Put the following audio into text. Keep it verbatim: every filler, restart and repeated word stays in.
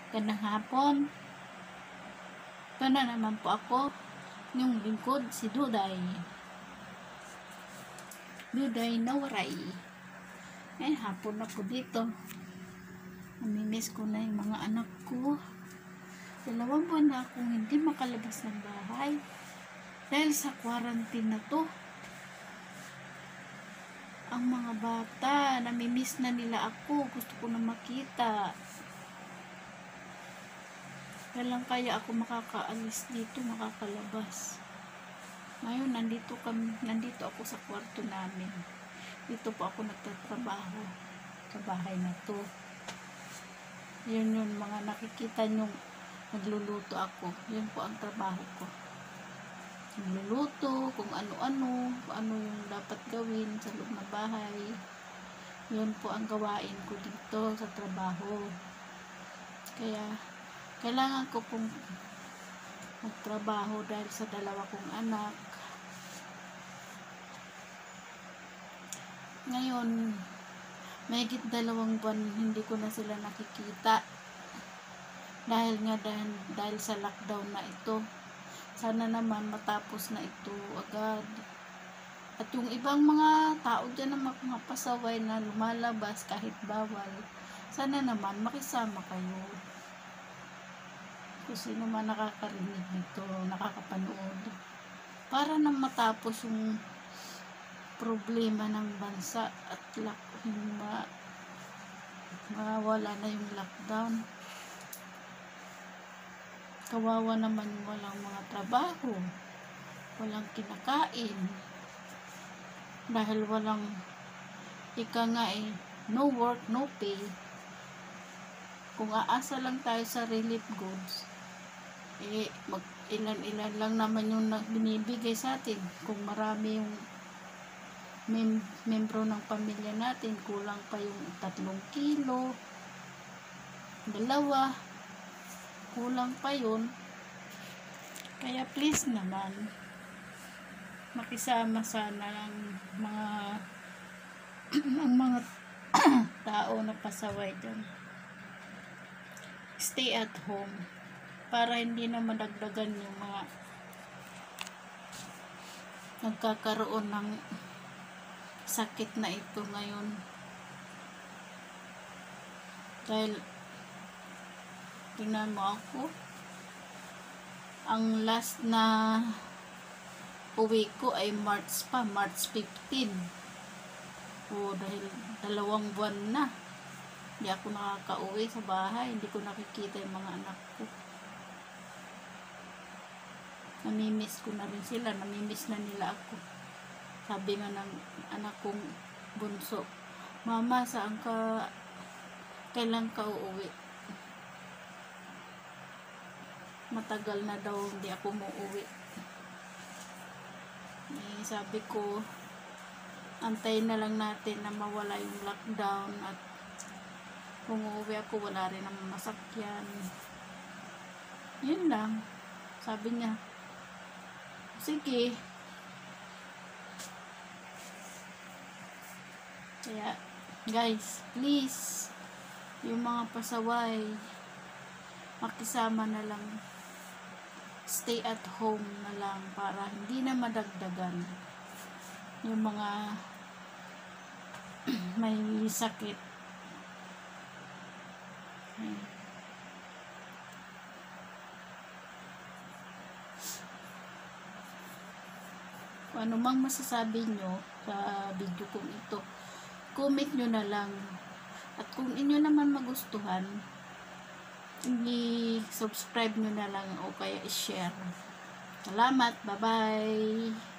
Gandang hapon. Ito na naman po ako, yung lingkod, si Duday. Duday Nawaray. Eh, hapon na po dito. Namimiss ko na yung mga anak ko. Dalawang buwan na akong hindi makalabas ng bahay. Dahil sa quarantine na to. Ang mga bata, namimiss na nila ako. Gusto ko na makita. Kailan kaya ako makakaalis dito, makakalabas. Ngayon, nandito, kami, nandito ako sa kwarto namin. Dito po ako nagtatrabaho sa bahay na to. Yun yun, mga nakikita nyo, nagluluto ako. Yun po ang trabaho ko. Nagluluto, kung ano-ano, kung ano yung dapat gawin sa loob ng bahay. Yun po ang gawain ko dito sa trabaho. Kaya, kailangan ko pong magtrabaho dahil sa dalawa kong anak. Ngayon, mahigit dalawang buwan hindi ko na sila nakikita. Dahil nga dahil, dahil sa lockdown na ito. Sana naman matapos na ito agad. At yung ibang mga tao dyan na mga pasaway na lumalabas kahit bawal, sana naman makisama kayo. Kung sino man nakakarinig nito, nakakapanood, para na matapos yung problema ng bansa at lock, yung ma, mawala na yung lockdown. Kawawa naman walang mga trabaho, walang kinakain, dahil walang, ika nga eh, no work, no pay. Kung aasa lang tayo sa relief goods, eh, mag ilan-ilan lang naman yung binibigay sa atin. Kung marami yung mem membro ng pamilya natin, kulang pa yung tatlong kilo, dalawa, kulang pa yun. Kaya please naman, makisama sana ng mga ng mga tao na pasaway dyan. Stay at home para hindi na madagdagan yung mga nagkakaroon ng sakit na ito ngayon. Dahil tingnan mo ako, ang last na uwi ko ay March pa, March fifteenth. O dahil dalawang buwan na hindi ako nakaka-uwi sa bahay, hindi ko nakikita yung mga anak ko. Namimiss ko na rin sila, namimiss na nila ako. Sabi nga ng anak kong bunso, "Mama, saan ka, kailan ka uuwi?" Matagal na daw hindi ako muuwi. Eh, sabi ko, antayin na lang natin na mawala yung lockdown at kung uuwi ako, wala rin ang masakyan. Yun lang. Sabi niya, sige. Kaya, guys, please, yung mga pasaway, makisama na lang. Stay at home na lang para hindi na madagdagan yung mga may sakit. Hmm. Kung ano mang masasabi nyo sa video kong ito, comment nyo na lang. At kung inyo naman magustuhan, i-subscribe nyo na lang o kaya i-share. Salamat, bye bye.